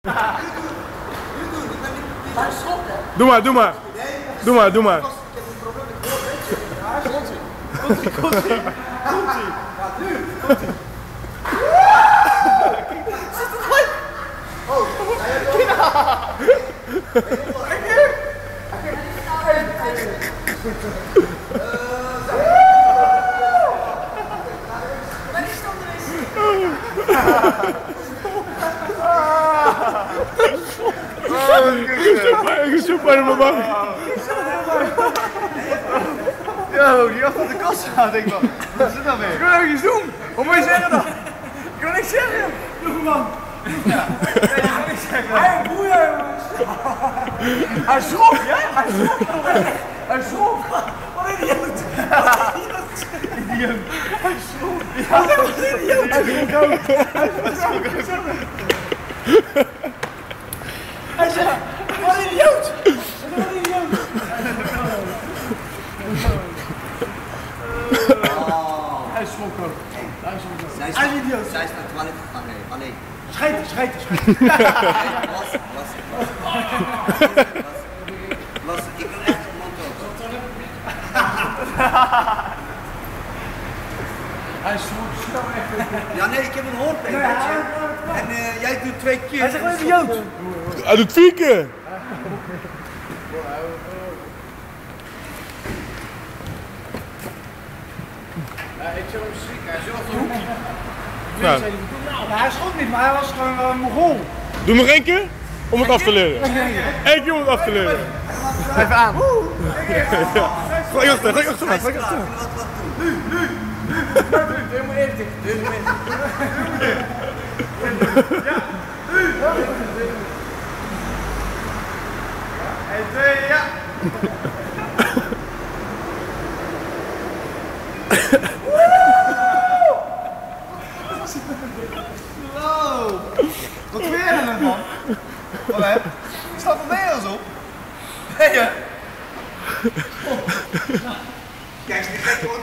Doe maar, doe maar. Doe maar, doe maar. Komt-ie. Ja, nu. Komt-ie. Zit het goed? Oh, Ik zoek maar in mijn bank. Yo, die achter de kast gaat, denk ik wel. Wat is het nou weer? Ik wil nog iets doen. Wat moet je zeggen dan? Ik wil niks zeggen. Doe man. Ja. Nee, ik wil niks zeggen. Hij boeien, jongens. Hij schrok, ja? Hij schrok. Hij schrok. Wat een idioot. Idioot. Hij schrok. Ja, wat een idioot. Hij schrok ook. Hij zei, wat een idioot. Wat een idioot. Hij schrok ook. Hij is idioot. Zij is naar het toilet gegaan, nee. Alleen. Schijten. Was, ik wil echt een mond ook. Hij schrok zo echt. Ja, nee, ik heb een hoorpijn, weet je. En jij doet 2 keer. Hij zegt wel even Jood. Hij doet 4 keer. Ik zou hem schrikken, hij is wel een hoekje. Ja. Hij schrok niet, maar hij was gewoon een Mongool. Doe nog 1 keer om het af te leren. 1 keer om het af te leren. Even aan. Gooi achter, gooi achter. Wat doen? Nu. Doe hem eerst dicht. Ja. Nu. 1, 2, ja. Wow. Wat vind jij er man? Wat hè? Staat er Nederlands op? Nee, hè? Kijk, die gek wordt.